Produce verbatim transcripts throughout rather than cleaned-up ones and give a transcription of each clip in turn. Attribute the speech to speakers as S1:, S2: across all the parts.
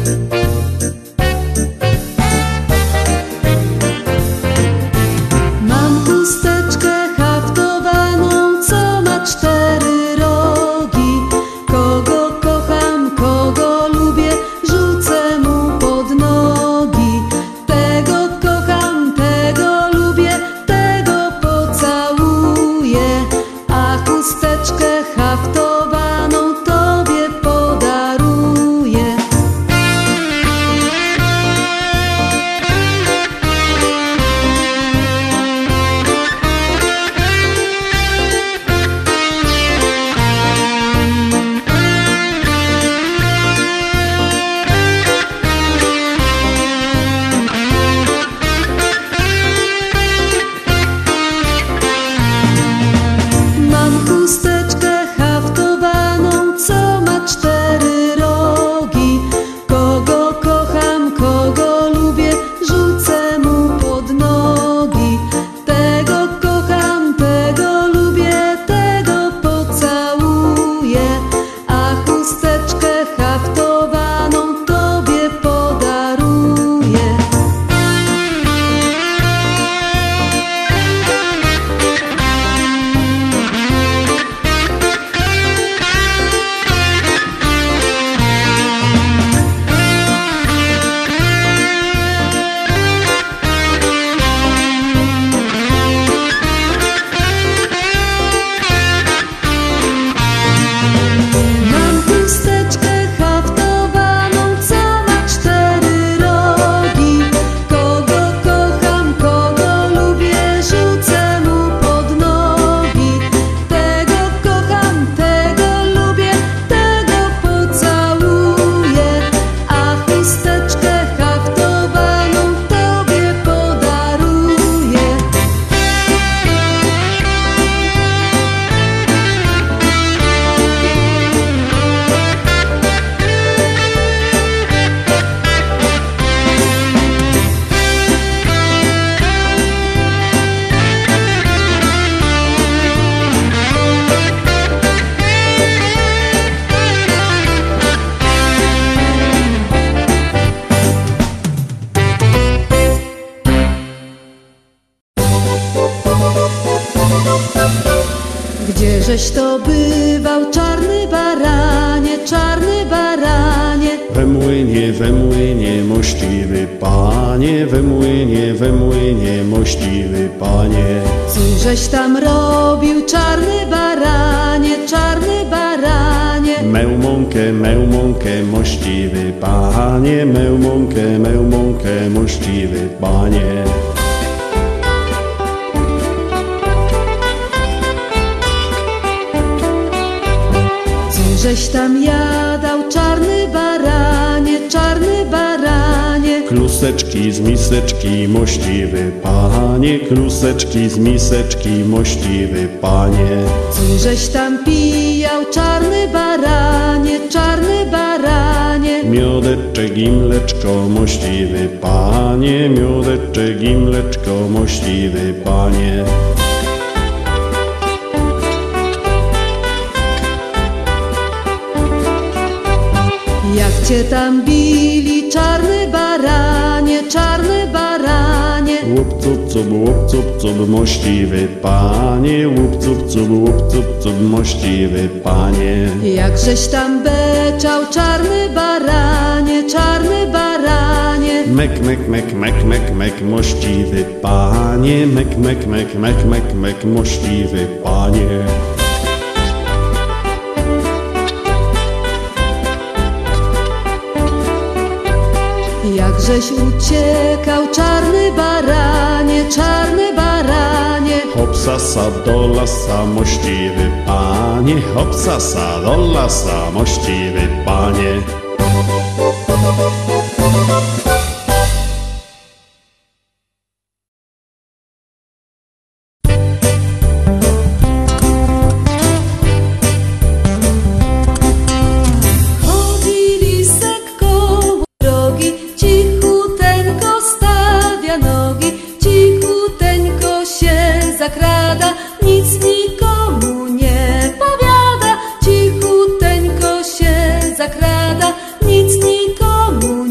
S1: Gdzieżeś to bywał, czarny baranie, czarny baranie?
S2: We młynie, we młynie, mościwy panie, we młynie, we młynie, mościwy panie.
S1: Cóżeś tam robił, czarny baranie, czarny baranie?
S2: Mę mąkę, mę mąkę, mościwy panie, mę mąkę, mę mąkę, mościwy panie.
S1: Żeś tam jadał, czarny baranie, czarny baranie?
S2: Kluseczki z miseczki, mościwy panie, kluseczki z miseczki, mościwy panie.
S1: Cóżeś tam pijał, czarny baranie, czarny baranie?
S2: Miodeczek i mleczko, mościwy panie, miodeczek i mleczko, mościwy panie.
S1: Jak cię tam bili, czarny baranie, czarny baranie?
S2: Łup cup cup, łup cup cup, mościwy panie, łup cup cup, łup cup cup, mościwy panie.
S1: Jakżeś tam beczał, czarny baranie, czarny baranie?
S2: Mek, mek, mek, mek, mek, mek, mościwy panie, mek, mek, mek, mek, mek, mek, mościwy panie.
S1: Jakżeś uciekał, czarny baranie, czarny baranie?
S2: Hopsasa do lasa, mościwy panie, hopsasa do lasa, mościwy panie.
S1: Zakrada, nic nikomu nie powiada, cichuteńko się zakrada, nic nikomu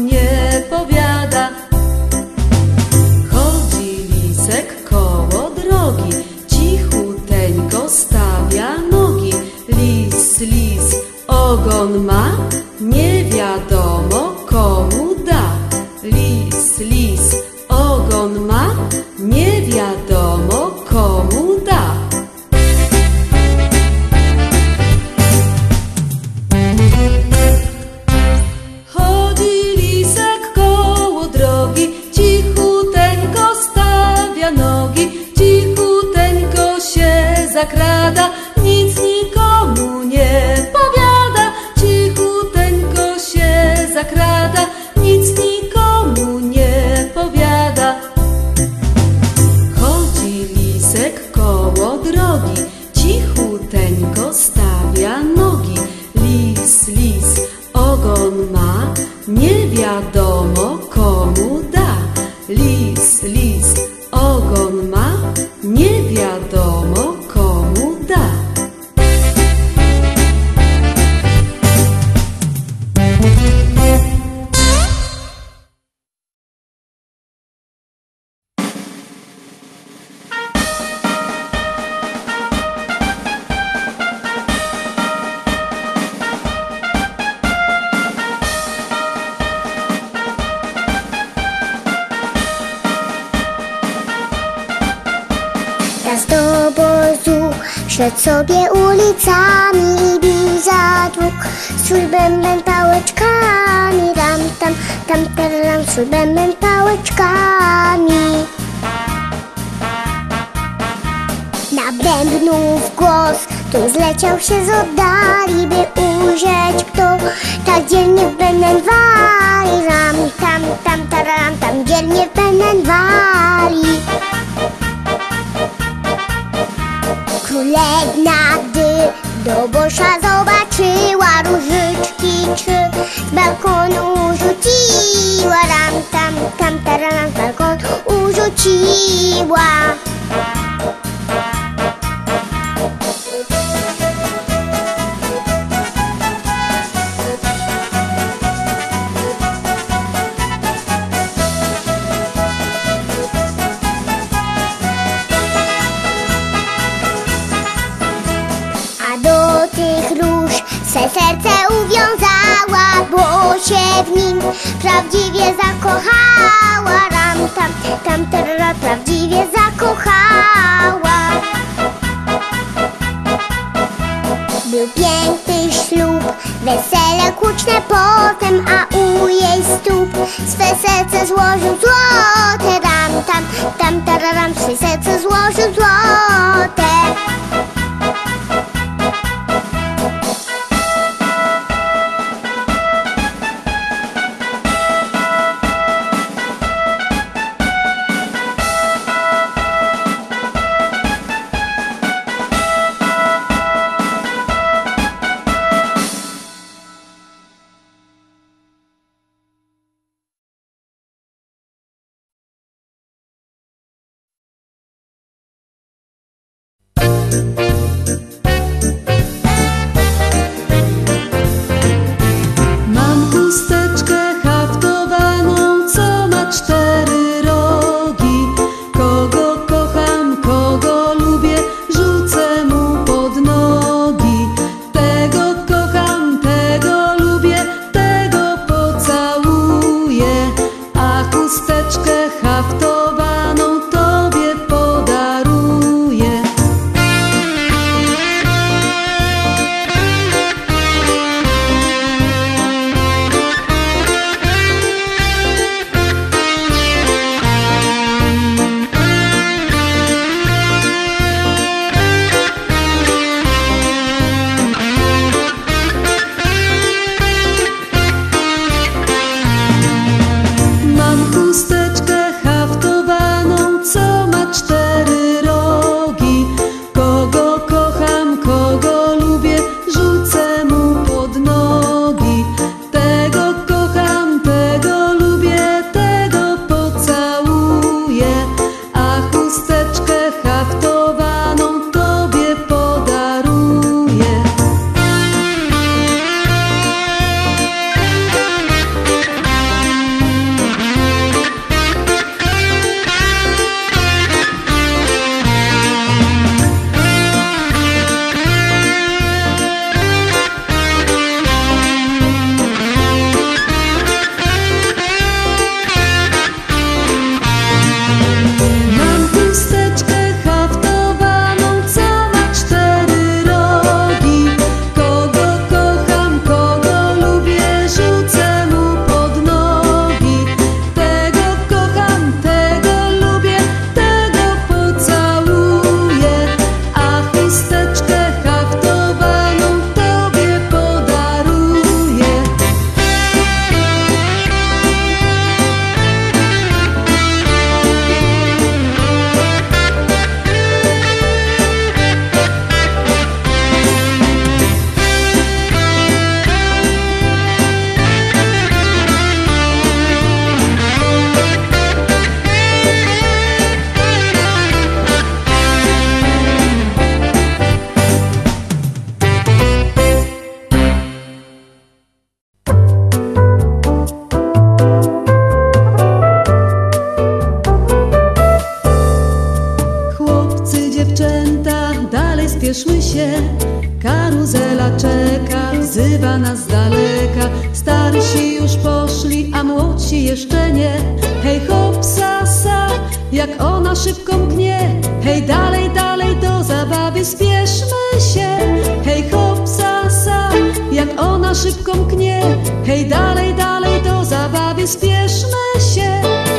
S3: szedł sobie ulicami i bił za dług swój bęben pałeczkami. Ram, tam, tam, tararam, swój bęben pałeczkami. Na bębnów głos tu zleciał się z oddali, by ujrzeć, kto tak dzielnie w bęben wali. Ram, tam, tam, tararam, tam dzielnie w bęben wali. Królewna, gdy do bosza zobaczyła różyczki trzy, z balkonu rzuciła. Ram, tam, tam, tararam, z balkonu urzuciła. Se serce uwiązała, bo się w nim prawdziwie zakochała. Ram, tam, tam, tarara, prawdziwie zakochała. Był piękny ślub, wesele huczne potem, a u jej stóp swe serce złożył złote. Ram, tam, tam, tararam, swe serce złożył złote.
S1: Mam chusteczkę haftowaną, co ma cztery rogi. Kogo kocham, kogo lubię, rzucę mu pod nogi. Tego kocham, tego lubię, tego pocałuję. A chusteczkę haftowaną tobie podaruję. Mam chusteczkę haftowaną, co ma cztery rogi. Kogo kocham, kogo lubię, rzucę mu pod nogi. Tego kocham, tego lubię, tego pocałuję. A chusteczkę haftowaną tobie podaruję. Mam chusteczkę haftowaną, co ma cztery rogi. Kogo kocham, kogo lubię, rzucę mu pod nogi. Tego kocham, tego lubię, tego pocałuję. A chusteczkę haftowaną tobie podaruję. Chłopcy, dziewczęta, dalej spieszmy się. Karuzela czeka, wzywa nas z daleka. Starsi już poszli, a młodsi jeszcze nie. Hej hop, sa, sa, jak ona szybko mknie. Hej, dalej, dalej do za zabawy spieszmy się. Hej hop, sa, sa, jak ona szybko mknie. Hej dalej, dalej do zabawy spieszmy się.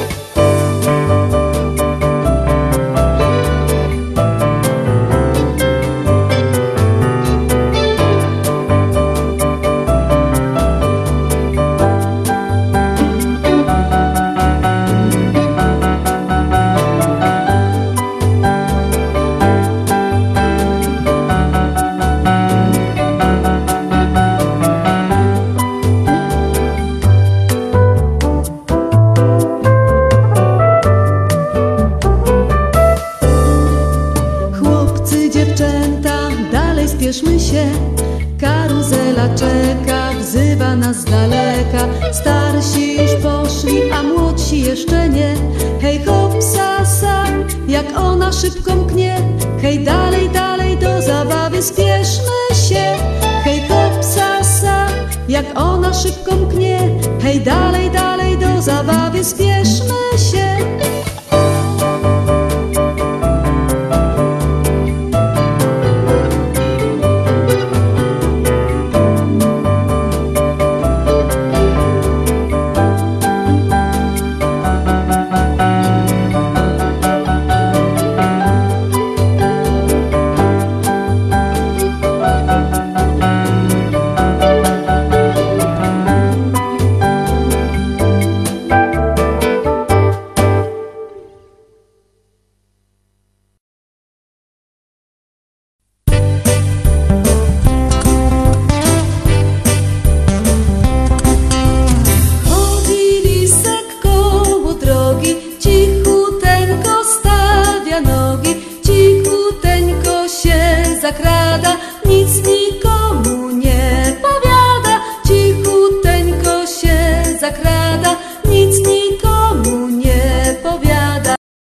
S1: Spieszmy się, karuzela czeka, wzywa nas z daleka. Starsi już poszli, a młodsi jeszcze nie. Hej hop, sa, sa, jak ona szybko mknie. Hej dalej, dalej do zabawy spieszmy się. Hej hop, sa, sa, jak ona szybko mknie. Hej dalej, dalej do zabawy spieszmy się.